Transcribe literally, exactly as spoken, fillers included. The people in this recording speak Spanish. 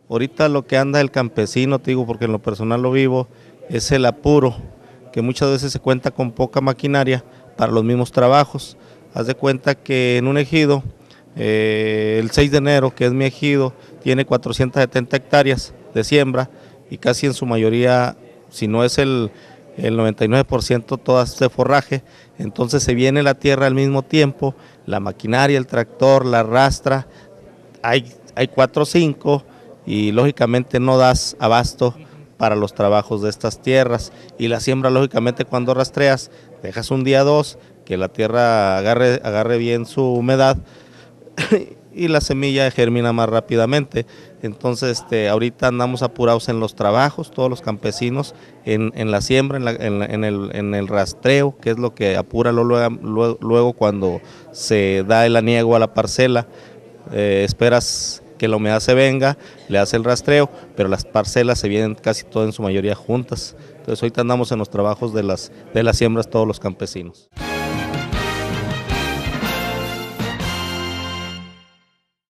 Ahorita lo que anda el campesino, te digo, porque en lo personal lo vivo, es el apuro, que muchas veces se cuenta con poca maquinaria para los mismos trabajos. Haz de cuenta que en un ejido, eh, el seis de enero, que es mi ejido, tiene cuatrocientas setenta hectáreas de siembra y casi en su mayoría, si no es el, el noventa y nueve por ciento, todas de forraje. Entonces se viene la tierra al mismo tiempo, la maquinaria, el tractor, la arrastra, hay, hay cuatro o cinco y lógicamente no das abasto para los trabajos de estas tierras, y la siembra lógicamente cuando rastreas, dejas un día dos, que la tierra agarre, agarre bien su humedad y la semilla germina más rápidamente. Entonces este, ahorita andamos apurados en los trabajos, todos los campesinos, en, en la siembra, en, la, en, la, en, el, en el rastreo, que es lo que apura luego, luego, luego cuando se da el aniego a la parcela. Eh, esperas que la humedad se venga, le hace el rastreo, pero las parcelas se vienen casi todas en su mayoría juntas. Entonces ahorita andamos en los trabajos de las, de las siembras todos los campesinos.